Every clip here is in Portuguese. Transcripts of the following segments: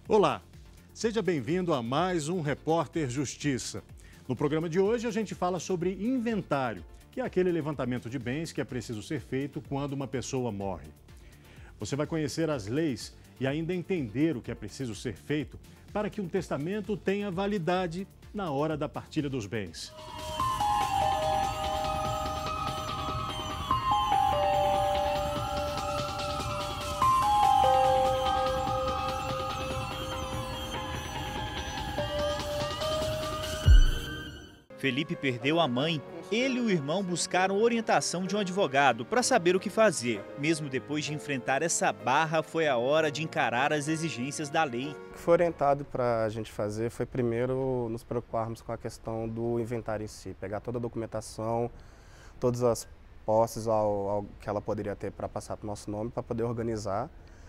Olá, seja bem-vindo a mais um Repórter Justiça. No programa de hoje a gente fala sobre inventário, que é aquele levantamento de bens que é preciso ser feito quando uma pessoa morre. Você vai conhecer as leis e ainda entender o que é preciso ser feito para que um testamento tenha validade na hora da partilha dos bens. Felipe perdeu a mãe. Ele e o irmão buscaram orientação de um advogado para saber o que fazer. Mesmo depois de enfrentar essa barra, foi a hora de encarar as exigências da lei. O que foi orientado para a gente fazer foi primeiro nos preocuparmos com a questão do inventário em si, pegar toda a documentação, todas as posses que ela poderia ter para passar para o nosso nome, para poder organizar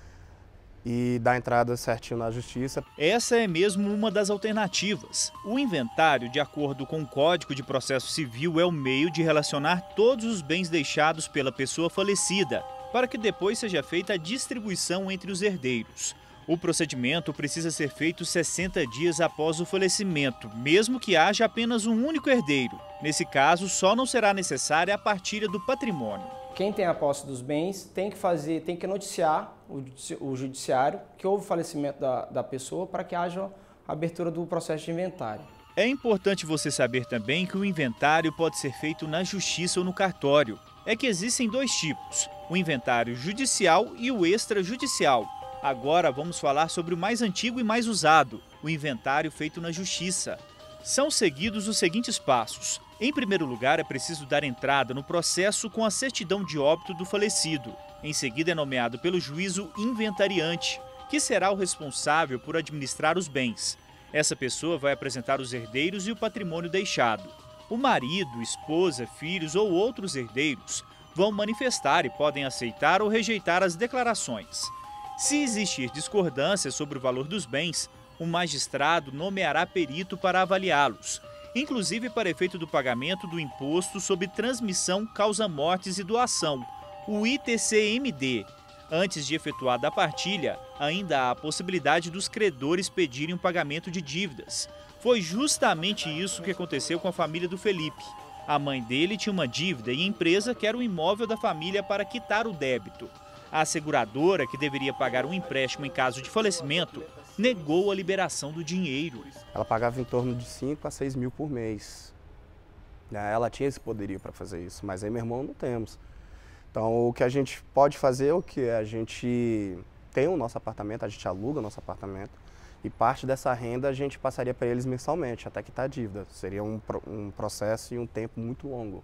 e dar entrada certinho na justiça. Essa é mesmo uma das alternativas. O inventário, de acordo com o Código de Processo Civil, é o meio de relacionar todos os bens deixados pela pessoa falecida, para que depois seja feita a distribuição entre os herdeiros. O procedimento precisa ser feito 60 dias após o falecimento, mesmo que haja apenas um único herdeiro. Nesse caso, só não será necessária a partilha do patrimônio. Quem tem a posse dos bens tem que noticiar o judiciário que houve o falecimento da pessoa para que haja a abertura do processo de inventário. É importante você saber também que o inventário pode ser feito na justiça ou no cartório. É que existem dois tipos, o inventário judicial e o extrajudicial. Agora vamos falar sobre o mais antigo e mais usado, o inventário feito na justiça. São seguidos os seguintes passos. Em primeiro lugar, é preciso dar entrada no processo com a certidão de óbito do falecido. Em seguida, é nomeado pelo juiz o inventariante, que será o responsável por administrar os bens. Essa pessoa vai apresentar os herdeiros e o patrimônio deixado. O marido, esposa, filhos ou outros herdeiros vão manifestar e podem aceitar ou rejeitar as declarações. Se existir discordância sobre o valor dos bens, o magistrado nomeará perito para avaliá-los, inclusive para efeito do pagamento do Imposto sobre Transmissão, Causa-Mortes e Doação, o ITCMD. Antes de efetuada a partilha, ainda há a possibilidade dos credores pedirem o pagamento de dívidas. Foi justamente isso que aconteceu com a família do Felipe. A mãe dele tinha uma dívida e a empresa quer o imóvel da família para quitar o débito. A seguradora, que deveria pagar um empréstimo em caso de falecimento, negou a liberação do dinheiro. Ela pagava em torno de 5 a 6 mil por mês. Ela tinha esse poderio para fazer isso, mas aí meu irmão não temos. Então o que a gente pode fazer é o que? A gente tem o nosso apartamento, a gente aluga o nosso apartamento e parte dessa renda a gente passaria para eles mensalmente, até quitar a dívida. Seria um processo e um tempo muito longo,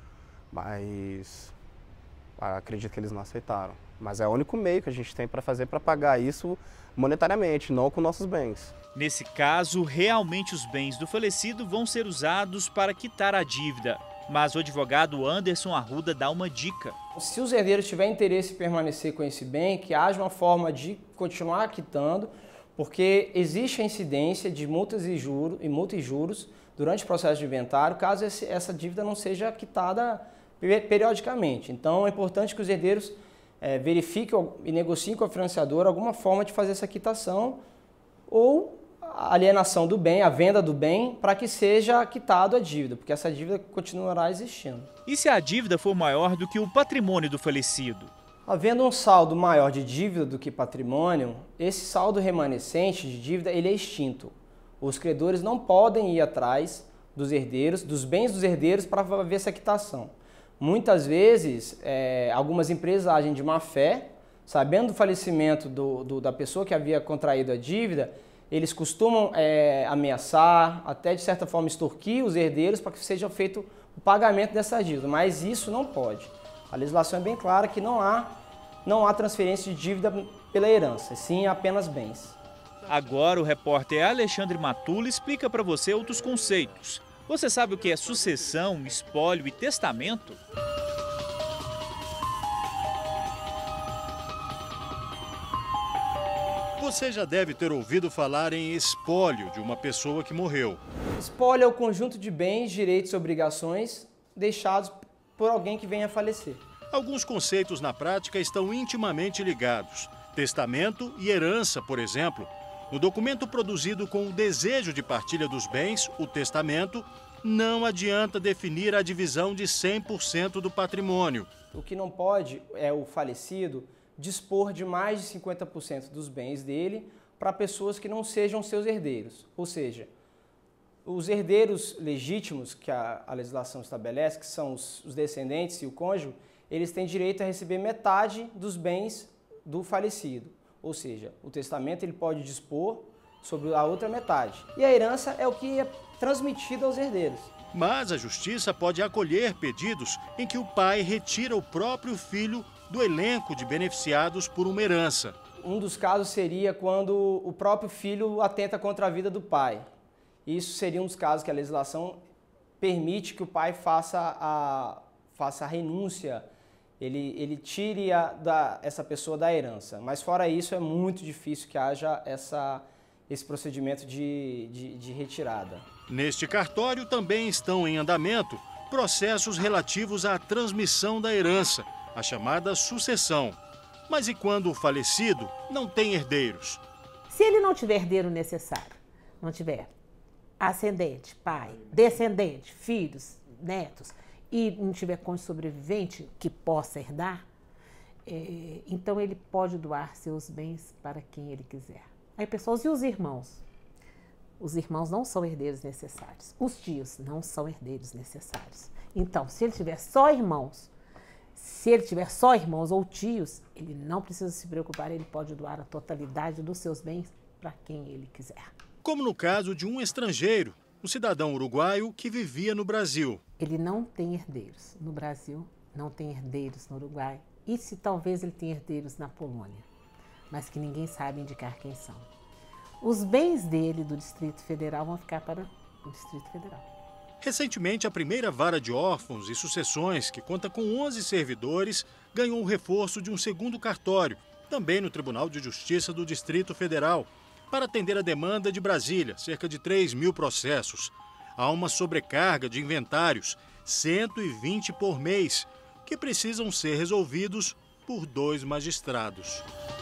mas acredito que eles não aceitaram. Mas é o único meio que a gente tem para fazer para pagar isso monetariamente, não com nossos bens. Nesse caso, realmente os bens do falecido vão ser usados para quitar a dívida. Mas o advogado Anderson Arruda dá uma dica. Se os herdeiros tiverem interesse em permanecer com esse bem, que haja uma forma de continuar quitando, porque existe a incidência de multas e juros durante o processo de inventário, caso essa dívida não seja quitada periodicamente. Então é importante que os herdeiros verifiquem e negociem com a financiadora alguma forma de fazer essa quitação ou a alienação do bem, a venda do bem, para que seja quitado a dívida, porque essa dívida continuará existindo. E se a dívida for maior do que o patrimônio do falecido? Havendo um saldo maior de dívida do que patrimônio, esse saldo remanescente de dívida ele é extinto. Os credores não podem ir atrás dos herdeiros, dos bens dos herdeiros para ver essa quitação. Muitas vezes, algumas empresas agem de má fé, sabendo do falecimento da pessoa que havia contraído a dívida, eles costumam ameaçar, até de certa forma extorquir os herdeiros para que seja feito o pagamento dessa dívida, mas isso não pode. A legislação é bem clara que não há transferência de dívida pela herança, sim apenas bens. Agora o repórter Alexandre Matula explica para você outros conceitos. Você sabe o que é sucessão, espólio e testamento? Você já deve ter ouvido falar em espólio de uma pessoa que morreu. Espólio é o conjunto de bens, direitos e obrigações deixados por alguém que venha a falecer. Alguns conceitos na prática estão intimamente ligados. Testamento e herança, por exemplo. No documento produzido com o desejo de partilha dos bens, o testamento, não adianta definir a divisão de 100% do patrimônio. O que não pode é o falecido dispor de mais de 50% dos bens dele para pessoas que não sejam seus herdeiros. Ou seja, os herdeiros legítimos que a legislação estabelece, que são os descendentes e o cônjuge, eles têm direito a receber metade dos bens do falecido. Ou seja, o testamento ele pode dispor sobre a outra metade. E a herança é o que é transmitido aos herdeiros. Mas a Justiça pode acolher pedidos em que o pai retira o próprio filho do elenco de beneficiados por uma herança. Um dos casos seria quando o próprio filho atenta contra a vida do pai. Isso seria um dos casos que a legislação permite que o pai faça a renúncia, ele tire essa pessoa da herança. Mas fora isso, é muito difícil que haja esse procedimento de retirada. Neste cartório também estão em andamento processos relativos à transmissão da herança, a chamada sucessão. Mas e quando o falecido não tem herdeiros? Se ele não tiver herdeiro necessário, não tiver ascendente, pai, descendente, filhos, netos, e não tiver cônjuge sobrevivente que possa herdar, então ele pode doar seus bens para quem ele quiser. Aí, pessoas, e os irmãos? Os irmãos não são herdeiros necessários. Os tios não são herdeiros necessários. Então, se ele tiver só irmãos, ou tios, ele não precisa se preocupar, ele pode doar a totalidade dos seus bens para quem ele quiser. Como no caso de um estrangeiro, um cidadão uruguaio que vivia no Brasil. Ele não tem herdeiros no Brasil, não tem herdeiros no Uruguai, e se talvez ele tenha herdeiros na Polônia, mas que ninguém sabe indicar quem são. Os bens dele do Distrito Federal vão ficar para o Distrito Federal. Recentemente, a primeira vara de órfãos e sucessões, que conta com 11 servidores, ganhou o reforço de um segundo cartório, também no Tribunal de Justiça do Distrito Federal, para atender a demanda de Brasília, cerca de 3.000 processos. Há uma sobrecarga de inventários, 120 por mês, que precisam ser resolvidos por 2 magistrados.